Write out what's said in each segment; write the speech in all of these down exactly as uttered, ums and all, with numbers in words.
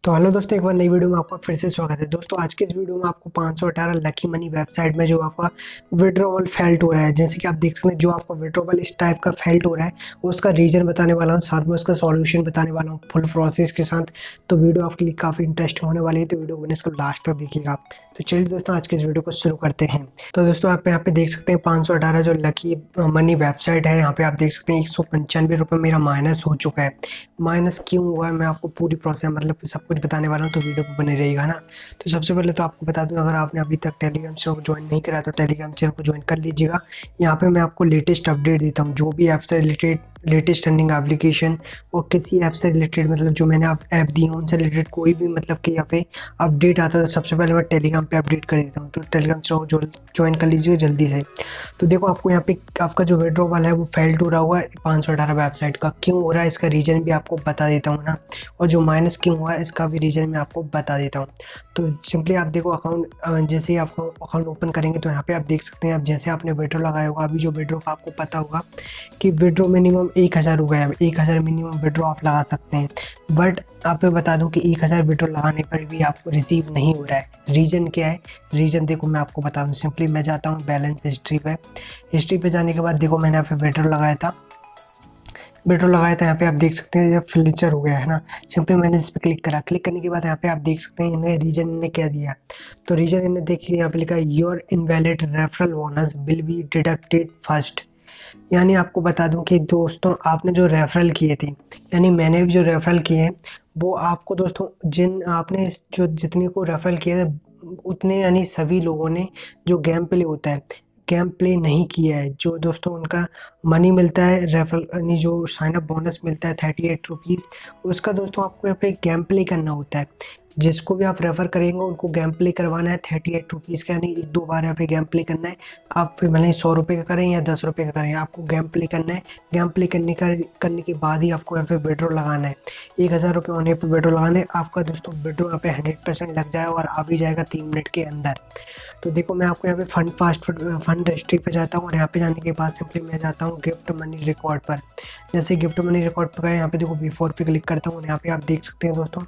तो हेलो दोस्तों, एक बार नई वीडियो में आपका फिर से स्वागत है। दोस्तों आज के इस वीडियो में आपको पाँच सौ अठारह लकी मनी वेबसाइट में जो आपका विड्रॉवल फेल्ट हो रहा है, जैसे कि आप देख सकते हैं जो आपका विड्रॉवल इस टाइप का फेल्ट हो रहा है उसका रीजन बताने वाला हूँ, साथ में उसका सॉल्यूशन बताने वाला हूँ फुल प्रोसेस के साथ। तो वीडियो आपके लिए काफ़ी इंटरेस्टिंग होने वाली है, तो वीडियो को इसको लास्ट तक देखिएगा। तो चलिए दोस्तों आज के इस वीडियो को शुरू करते हैं। तो दोस्तों आप यहाँ पे देख सकते हैं पाँच सौ अठारह जो लकी मनी वेबसाइट है, यहाँ पे आप देख सकते हैं एक सौ पंचानवे रुपये मेरा माइनस हो चुका है। माइनस क्यों हुआ है मैं आपको पूरी प्रोसेस मतलब कि सब कुछ बताने वाला हूँ, तो वीडियो पे बने रहेगा ना। तो सबसे पहले तो आपको बता दूं, अगर आपने अभी तक टेलीग्राम चैनल को ज्वाइन नहीं करा तो टेलीग्राम चैनल को ज्वाइन कर लीजिएगा। यहाँ पे मैं आपको लेटेस्ट अपडेट देता हूँ, जो भी ऐप से रिलेटेड लेटेस्ट रनिंग एप्लीकेशन और किसी ऐप से रिलेटेड मतलब जो मैंने आप ऐप दी है उनसे रिलेटेड कोई भी मतलब कि यहाँ पे अपडेट आता है तो सबसे पहले मैं टेलीग्राम पे अपडेट कर देता हूँ। तो टेलीग्राम चैनल को ज्वाइन कर लीजिए जल्दी से। तो देखो आपको यहाँ पे आपका जो विड्रॉवल है वो फेल्ड हो रहा हुआ है पाँच सौ अठारह वेबसाइट का। क्यों हो रहा है इसका रीजन भी आपको बता देता हूँ ना, और जो माइनस क्यों हुआ है इसका भी रीजन मैं आपको बता देता हूँ। तो सिंपली आप देखो अकाउंट जैसे ही आप अकाउंट ओपन करेंगे तो यहाँ पे आप देख सकते हैं, आप जैसे आपने विड्रॉ लगाया होगा, अभी जो विड्रॉ का आपको पता होगा कि विड्रॉ मिनिमम एक हज़ार हो गया है, एक हज़ार मिनिमम विड्रॉ आप लगा सकते हैं। बट आप मैं बता दूं कि एक हज़ार विड्रॉ लगाने पर भी आपको रिसीव नहीं हो रहा है। रीज़न क्या है? रीज़न देखो मैं आपको बता दूं, सिंपली मैं जाता हूं बैलेंस हिस्ट्री पे। हिस्ट्री पे जाने के बाद देखो मैंने यहाँ पे विड्रॉ लगाया था विड्रॉ लगाया था यहाँ पे आप देख सकते हैं जब फिल्टर हो गया है ना। सिंपली मैंने इस पर क्लिक करा, क्लिक करने के बाद यहाँ पे आप देख सकते हैं इन्हें रीजन इन्हें क्या दिया। तो रीजन इन्हें देखिए यहाँ पे लिखा है your invalid referral bonus will be deducted first. यानी आपको बता दूं कि दोस्तों आपने जो रेफरल किए थे, यानी मैंने भी जो रेफरल किए हैं वो आपको दोस्तों जिन आपने जो जितने को रेफरल किए थे उतने यानी सभी लोगों ने जो गेम प्ले होता है गेम प्ले नहीं किया है। जो दोस्तों उनका मनी मिलता है रेफरल यानी जो साइन अप बोनस मिलता है थर्टी एट रुपीज़, उसका दोस्तों आपको यहाँ पे गेम प्ले करना होता है। जिसको भी आप रेफर करेंगे उनको गेम प्ले करवाना है थर्टी एट रुपीज़ का, यानी एक दो बार यहाँ पे गेम प्ले करना है। आप फिर भले सौ रुपये का करें या दस रुपये का करें, आपको गेम प्ले करना है। गेम प्ले करने का करने के बाद ही आपको यहाँ पे विड्रॉ लगाना है। एक हज़ार रुपये होने पर विड्रॉ लगाना है। आपका दोस्तों विड्रॉ यहाँ पे हंड्रेड परसेंट लग जाएगा और आ भी जाएगा तीन मिनट के अंदर। तो देखो मैं आपको यहाँ पे फंड फास्ट फंड हिस्ट्री पे जाता हूँ और यहाँ पे जाने के बाद सिंपली मैं जाता हूँ गिफ्ट मनी रिकॉर्ड पर। जैसे गिफ्ट मनी रिकॉर्ड पर गए, यहाँ पे देखो बिफोर पे क्लिक करता हूँ। यहाँ पे आप देख सकते हैं दोस्तों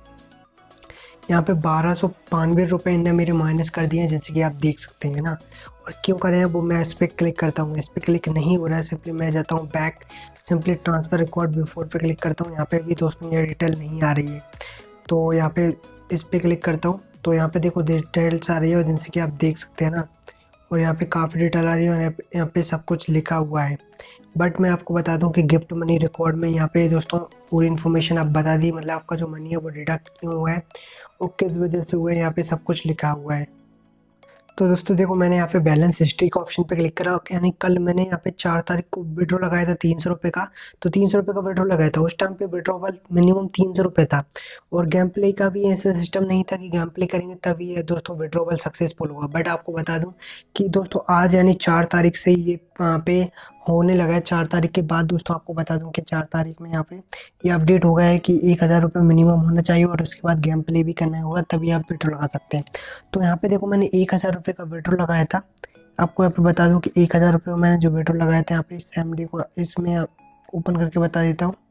यहाँ पे बारह सौ बानवे रुपये इनने मेरे माइनस कर दिए हैं, जैसे कि आप देख सकते हैं ना। और क्यों कर रहे हैं वो मैं इस पर क्लिक करता हूँ, इस पर क्लिक नहीं हो रहा है। सिंपली मैं जाता हूँ back, simply transfer record before पे क्लिक करता हूँ। यहाँ पे भी दोस्तों ये डिटेल नहीं आ रही है, तो यहाँ पे इस पर क्लिक करता हूँ। तो यहाँ पे देखो डिटेल्स आ रही है और जैसे कि आप देख सकते हैं ना, और यहाँ पे काफ़ी डिटेल आ रही है और यहाँ पे सब कुछ लिखा हुआ है। बट मैं आपको बता दूं कि गिफ्ट मनी रिकॉर्ड में यहाँ पे दोस्तों पूरी इन्फॉर्मेशन आप बता दी, मतलब आपका जो मनी है वो डिडक्ट क्यों हुआ है और किस वजह से हुआ है, यहाँ पे सब कुछ लिखा हुआ है। तो दोस्तों देखो मैंने यहाँ पे बैलेंस हिस्ट्री का ऑप्शन पे क्लिक करा, यानी कल मैंने यहाँ पे चार तारीख को विड्रॉ लगाया था तीन सौ रुपये का। तो तीन सौ रुपये का विड्रॉ लगाया था, उस टाइम पे विड्रॉवल मिनिमम तीन सौ रुपये था। और गेम प्ले का भी ऐसा सिस्टम नहीं था कि गेम प्ले करेंगे तभी ये दोस्तों विड्रॉवल सक्सेसफुल होगा। बट आपको बता दूं कि दोस्तों आज यानी चार तारीख से ये यहाँ पे होने लगा है। चार तारीख के बाद दोस्तों आपको बता दूं कि चार तारीख में यहाँ पे ये अपडेट हो गया है कि एक हज़ार रुपये मिनिमम होना चाहिए और उसके बाद गेम प्ले भी करना होगा, तभी आप विड्रॉ लगा सकते हैं। तो यहाँ पे देखो मैंने एक हज़ार रुपये का विड्रॉ लगाया था। आपको यहाँ पे बता दूं कि एक हज़ार रुपये मैंने जो विड्रॉ लगाया था यहाँ पे इस एमडी को इसमें ओपन करके बता देता हूँ।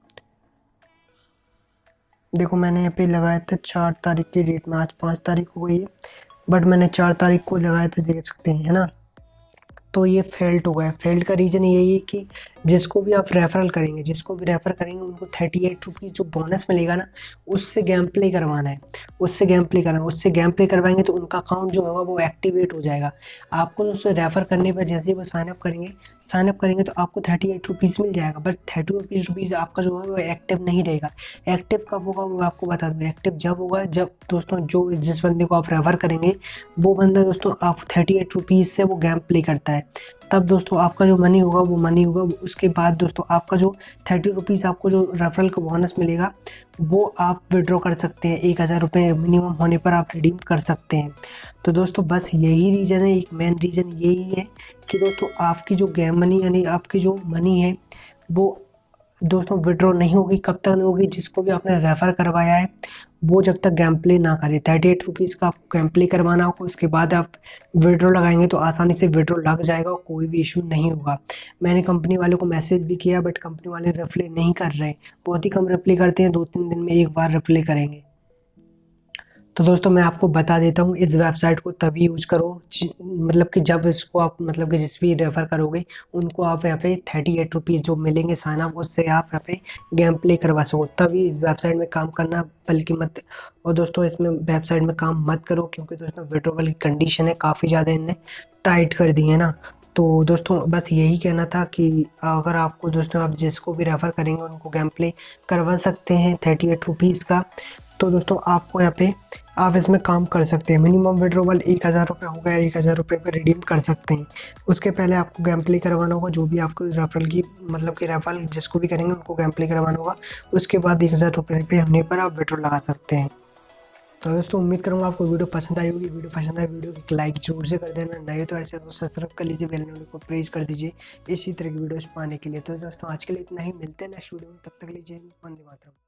देखो मैंने यहाँ पे लगाया था चार तारीख की डेट में, आज पाँच तारीख हो गई है, बट मैंने चार तारीख को लगाया था, देख सकते हैं है ना। तो ये फेल्ट हो गया। फेल्ट का रीज़न यही है कि जिसको भी आप रेफरल करेंगे जिसको भी रेफर करेंगे उनको थर्टी एट रुपीज़ जो बोनस मिलेगा ना, उससे गेम प्ले करवाना है। उससे गेम प्ले करना उससे गेम प्ले करवाएंगे तो उनका अकाउंट जो होगा वो एक्टिवेट हो जाएगा। आपको उससे रेफर करने पर जैसे ही वो साइनअप करेंगे साइनअप करेंगे तो आपको थर्टी एट रुपीज़ मिल जाएगा, बट थर्टी रुपीज़ रुपीज़ आपका जो है वो एक्टिव नहीं रहेगा। एक्टिव कब होगा वो आपको बता दूँ, एक्टिव जब होगा जब दोस्तों जो जिस बंदे को आप रेफर करेंगे वो बंदा दोस्तों आप थर्टी एट रुपीज़ से वो गेम प्ले करता है, तब दोस्तों आपका जो मनी होगा वो मनी होगा। उसके बाद दोस्तों आपका जो थर्टी रुपीज़ आपको जो रेफरल का बोनस मिलेगा वो आप विड्रॉ कर सकते हैं। एक हज़ार रुपये मिनिमम होने पर आप रिडीम कर सकते हैं। तो दोस्तों बस यही रीज़न है, एक मेन रीज़न यही है कि दोस्तों आपकी जो गेम मनी यानी आपकी जो मनी है वो दोस्तों विड्रॉ नहीं होगी। कब तक नहीं होगी? जिसको भी आपने रेफर करवाया है वो जब तक गेम प्ले ना करे। थर्टी एट रुपीज़ का आपको गेम प्ले करवाना होगा, उसके बाद आप विड्रॉ लगाएंगे तो आसानी से विड्रॉ लग जाएगा और कोई भी इशू नहीं होगा। मैंने कंपनी वालों को मैसेज भी किया बट कंपनी वाले रिप्लाई नहीं कर रहे, बहुत ही कम रिप्लाई करते हैं, दो तीन दिन में एक बार रिप्लाई करेंगे। तो दोस्तों मैं आपको बता देता हूँ, इस वेबसाइट को तभी यूज करो जि- मतलब कि जब इसको आप मतलब कि जिस भी रेफर करोगे उनको आप यहाँ पे थर्टी एट रुपीज़ जो मिलेंगे साइन अप, उससे आप यहाँ पे गेम प्ले करवा सको, तभी इस वेबसाइट में काम करना, बल्कि मत। और दोस्तों इसमें वेबसाइट में काम मत करो, क्योंकि दोस्तों विड्रॉवल की कंडीशन है काफ़ी ज़्यादा इनने टाइट कर दी है ना। तो दोस्तों बस यही कहना था कि अगर आपको दोस्तों आप जिसको भी रेफ़र करेंगे उनको गेम प्ले करवा सकते हैं थर्टी एट रुपीज़ का। तो दोस्तों आपको यहाँ पे आप इसमें काम कर सकते हैं। मिनिमम विड्रॉवल एक हज़ार रुपये हो गया, एक हज़ार रुपये पे रिडीम कर सकते हैं। उसके पहले आपको गेम प्ले करवाना होगा, जो भी आपको रेफरल की मतलब कि रेफरल जिसको भी करेंगे उनको गेम प्ले करवाना होगा। उसके बाद एक हज़ार रुपये पे होने पर आप विड्रॉ लगा सकते हैं। तो दोस्तों उम्मीद करूँगा आपको वीडियो पसंद आई होगी। वीडियो पसंद आए वीडियो को लाइक जरूर से कर देना, नए तो ऐसे सब्सक्राइब कर लीजिए, बेल नोटिफिकेशन को प्रेस कर दीजिए इसी तरह की वीडियोस पाने के लिए। तो दोस्तों आज के लिए इतना ही, मिलते हैं नेक्स्ट वीडियो में, तब तक के लिए जय हिंद, वंदे मातरम।